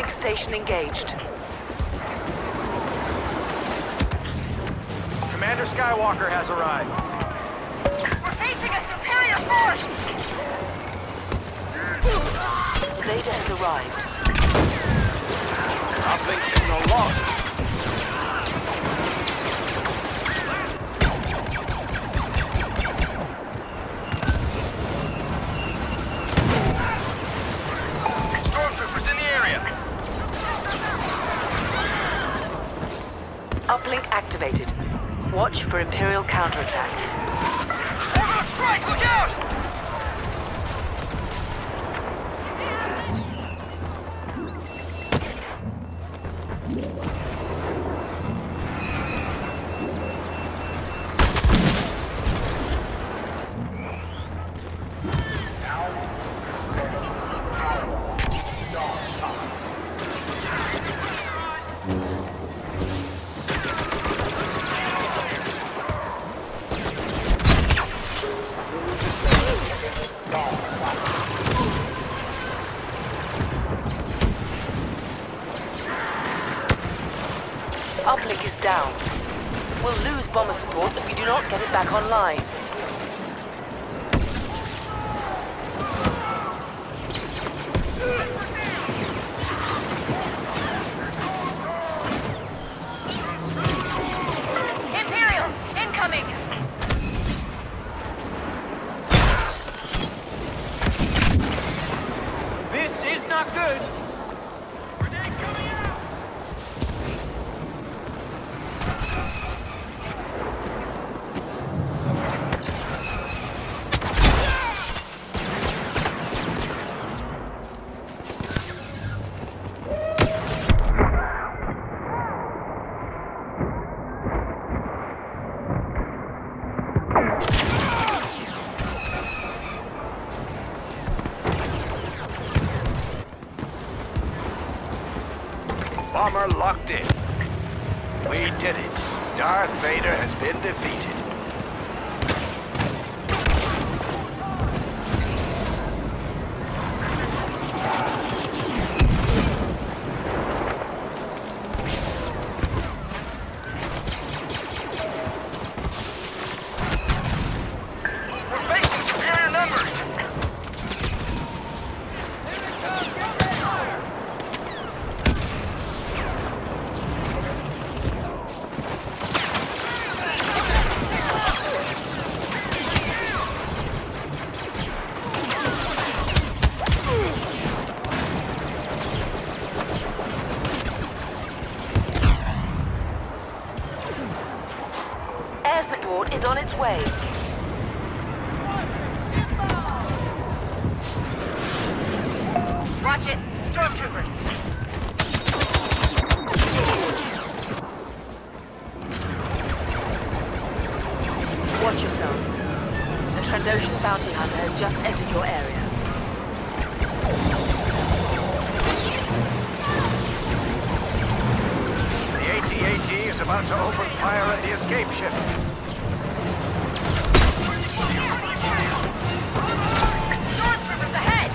Uplink station engaged. Commander Skywalker has arrived. We're facing a superior force! Vader has arrived. Uplink signal lost. Stormtroopers in the area. Uplink activated. Watch for Imperial counterattack. We're gonna strike! Look out! Uplink is down. We'll lose bomber support if we do not get it back online. Imperials, incoming! This is not good. Grenade coming out! Bomber locked in. We did it. Darth Vader has been defeated. We're facing superior numbers! Air support is on its way. Watch it! Stormtroopers! Watch yourselves. The Trandoshan bounty hunter has just entered your area. The AT-AT is about to open fire at the escape ship. Stormtroopers ahead!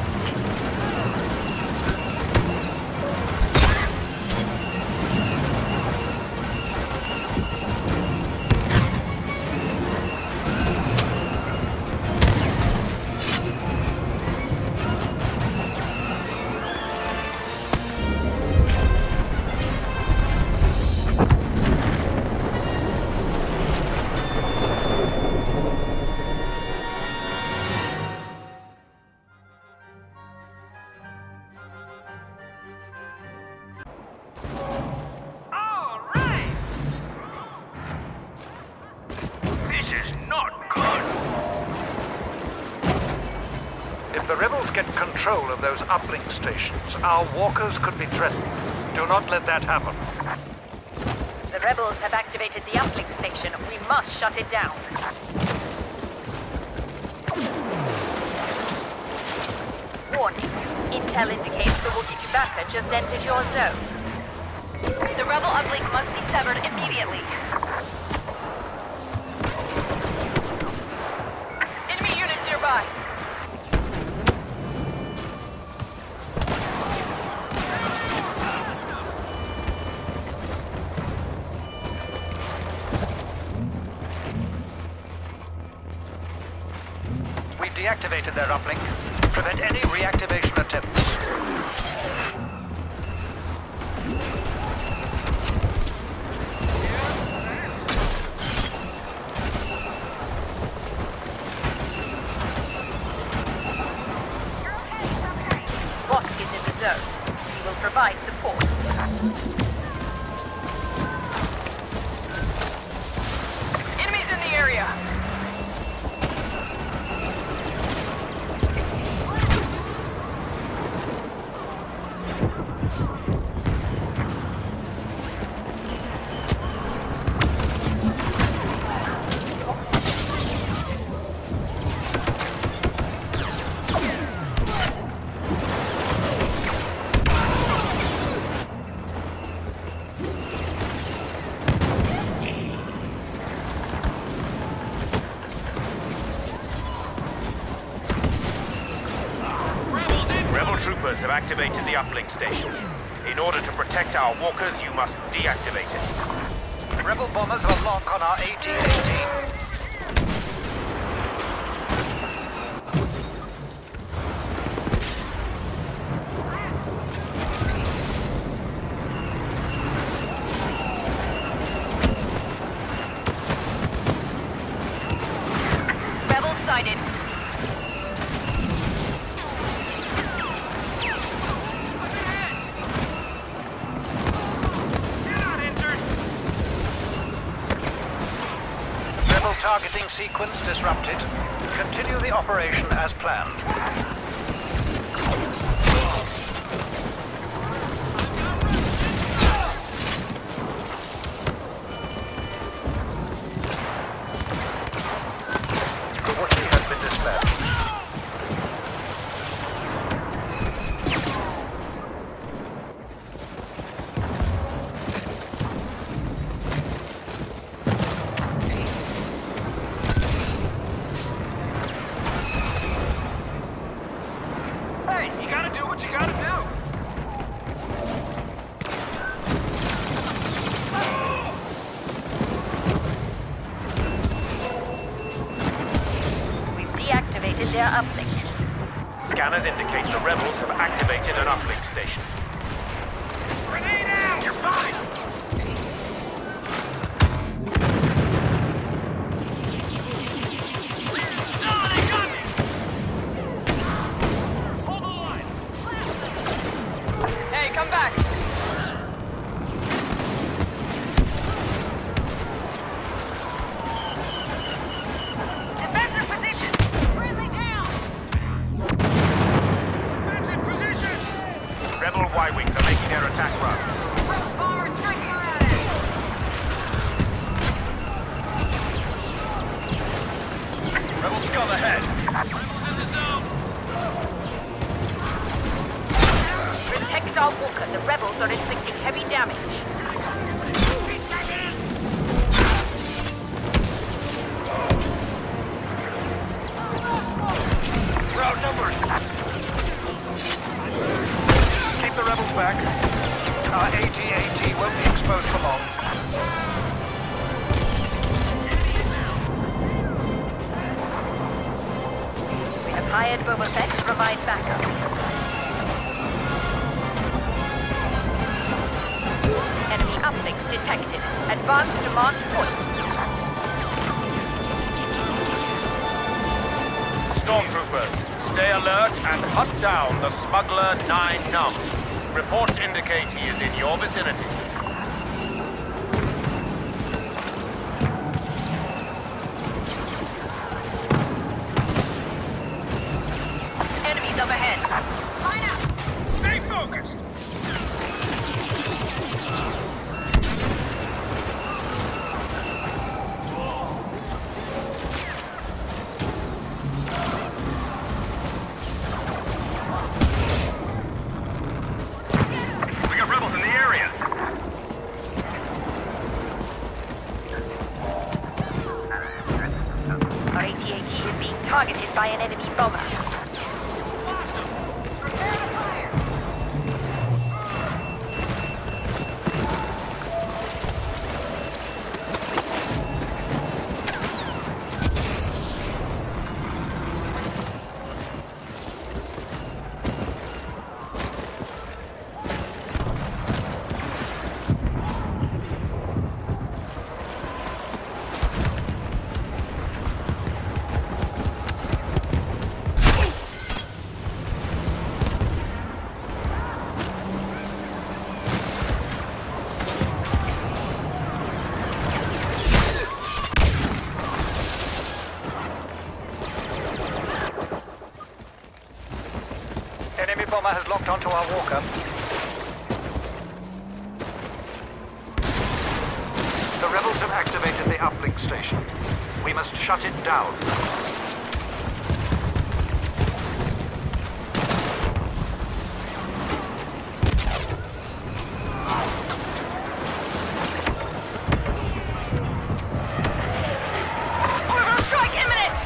All right! This is not good! If the rebels get control of those uplink stations, our walkers could be threatened. Do not let that happen. The rebels have activated the uplink station. We must shut it down. Warning. Intel indicates the Wookiee Chewbacca just entered your zone. The rebel uplink must be severed immediately. Enemy units nearby. deactivated their uplink. Prevent any reactivation attempts. Bosk is in the zone. We will provide support. Enemies in the area! Troopers have activated the uplink station. In order to protect our walkers, you must deactivate it. Rebel bombers are lock on our AT-18. Rebels sighted. Targeting sequence disrupted. Continue the operation as planned. The Wookiee has been dispatched. Deactivated their uplink. Scanners indicate the rebels have activated an uplink station. Grenade out! You're fine! No, they got me! Hold the line! Hey, come back! Defensive position! Friendly down! Defensive position! Rebel Y-Wings are making their attack run. Rebel bomber striking at it! Rebel scum ahead. Rebels in the zone. Protect our walker. The rebels are inflicting heavy damage. We're outnumbered. Keep the rebels back. Our AT-AT won't be exposed for long. We have hired Boba Fett to provide backup. Enemy uplinks detected. Advance to mark point. Stormtroopers, stay alert and hunt down the smuggler 9 Num. Reports indicate he is in your vicinity. Enemies up ahead. Line up! Stay focused! We got rebels in the area! Our AT-AT is being targeted by an enemy bomber. bomber has locked onto our walker. The rebels have activated the uplink station. We must shut it down. Orbital strike imminent!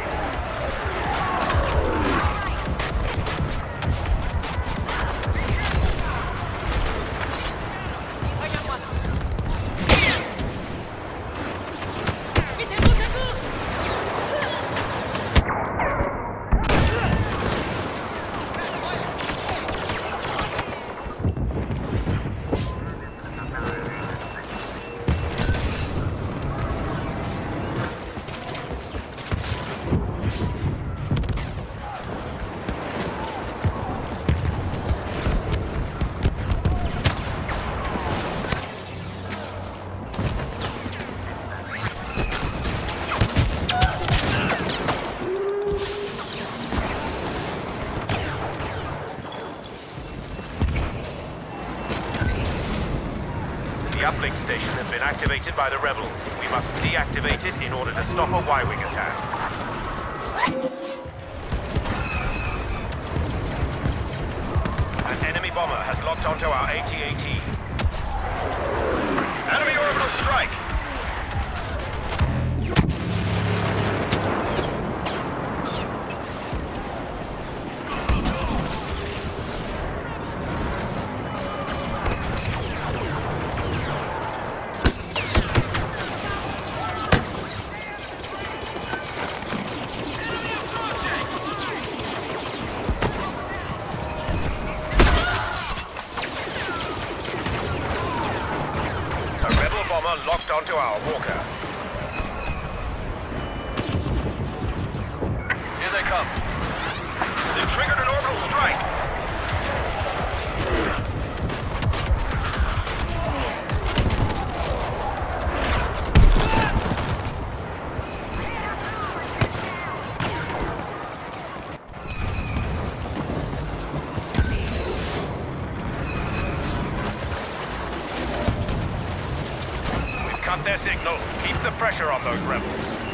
The uplink station has been activated by the rebels. We must deactivate it in order to stop a Y-wing attack. An enemy bomber has locked onto our AT-AT. Enemy orbital strike! Locked onto our walker. Here they come. They've triggered an orbital strike. Cut their signal. Keep the pressure on those rebels.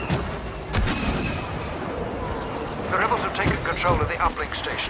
The rebels have taken control of the uplink station.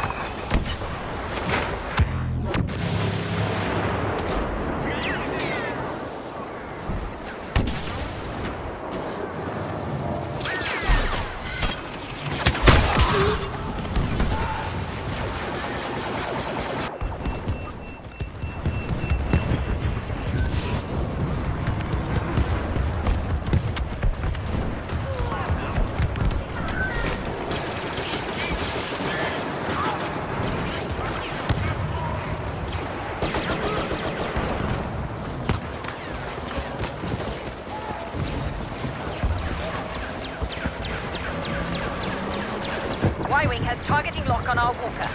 Y-wing has targeting lock on our walker.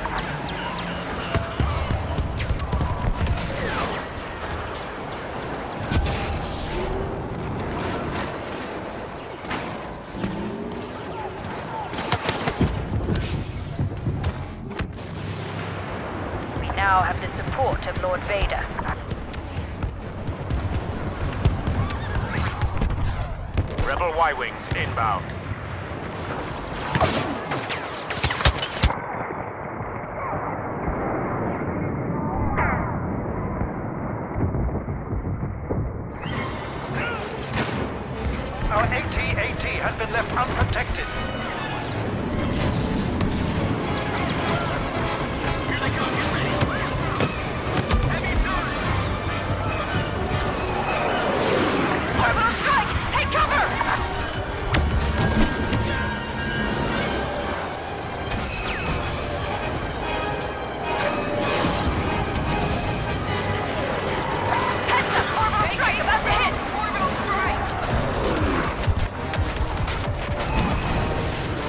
We now have the support of Lord Vader. Rebel Y-wings inbound. Our AT-AT has been left unprotected. Here they come, get ready. Heavy fire! Orbital strike! Take cover! Heads up! Orbital strike about to hit! Orbital strike!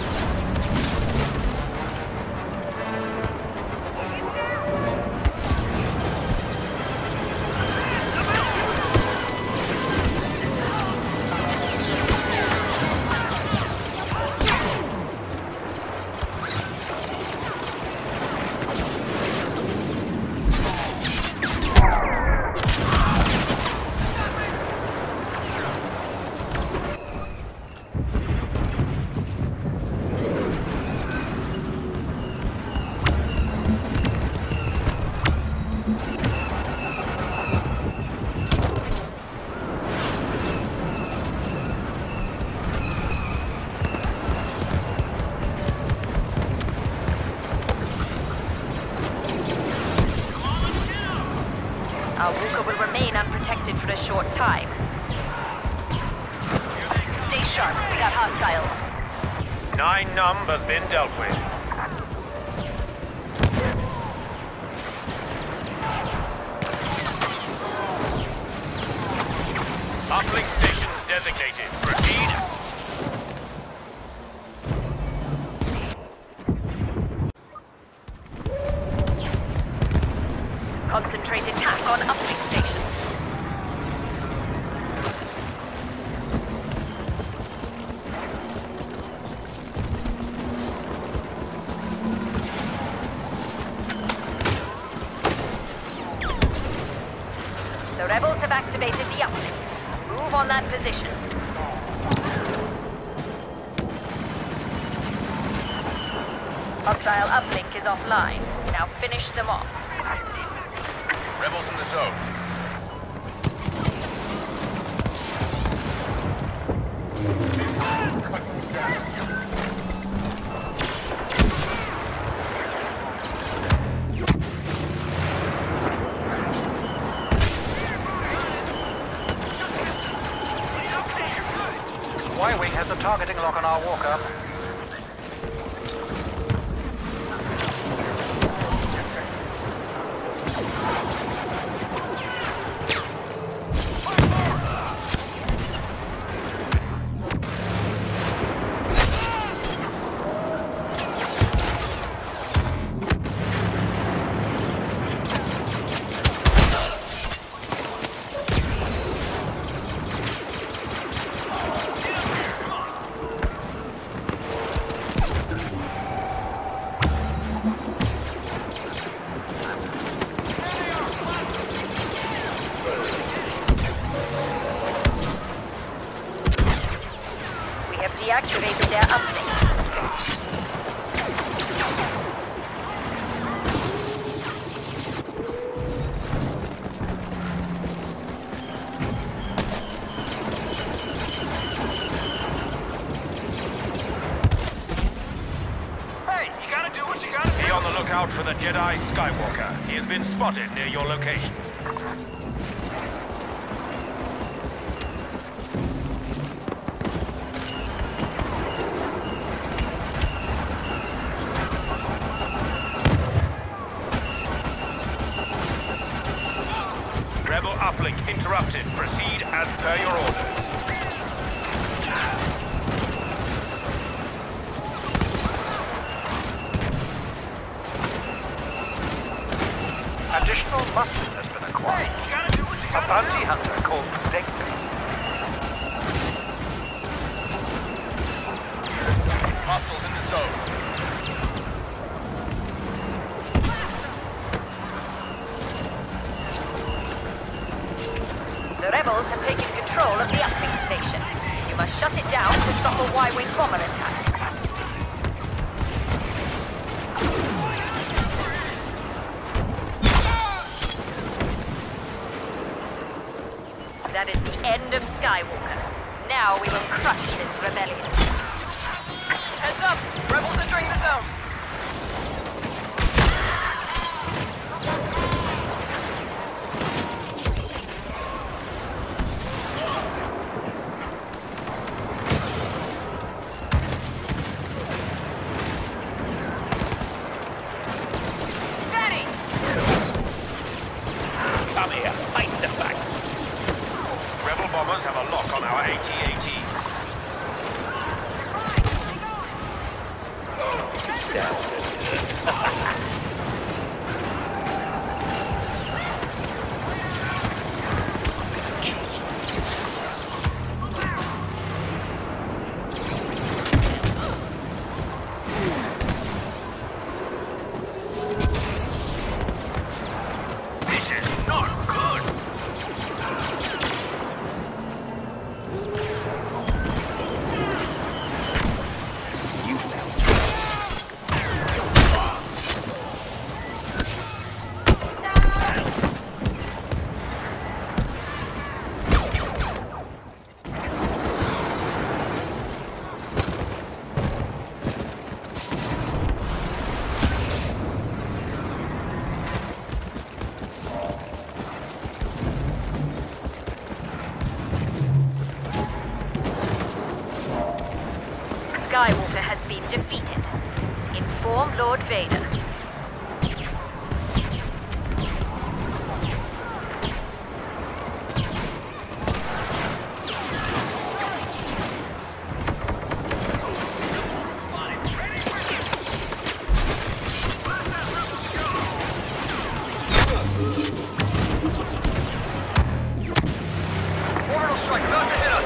remain unprotected for a short time. Stay sharp, we got hostiles. 9 Num has been dealt with. Uplink stations designated. Proceed. Concentrate attack on uplink stations. The rebels have activated the uplink. Move on that position. Hostile uplink is offline. Now finish them off. Rebels in the zone. Y-Wing has a targeting lock on our walker. Deactivated their uplink. Hey, you gotta do what you gotta do. Be on the lookout for the Jedi Skywalker. He has been spotted near your location. Rebel uplink interrupted. Proceed as per your orders. Additional muscle has been acquired. Hey, you gotta do what you A gotta bounty do. hunter called Stegby. Hostiles in the zone. The rebels have taken control of the uplink station. You must shut it down to stop a Y-Wing bomber attack. That is the end of Skywalker. Now we will crush this rebellion. Heads up! Rebels entering the zone! Come here, face to face. Rebel bombers have a lock on our AT-AT. Skywalker has been defeated. Inform Lord Vader. Orbital strike about to hit us.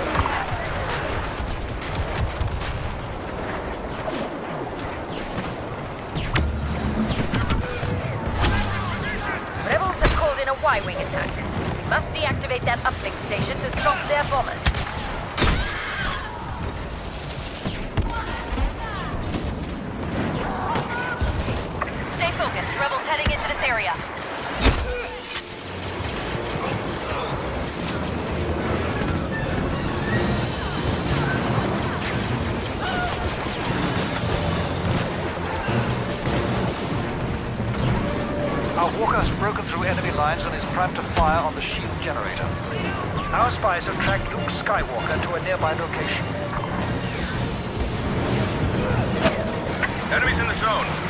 Rebels have called in a Y-wing attack. We must deactivate that uplink station to stop their bombers. Stay focused. Rebels heading into this area. Our walker has broken through enemy lines and is primed to fire on the shield generator. Our spies have tracked Luke Skywalker to a nearby location. Enemies in the zone.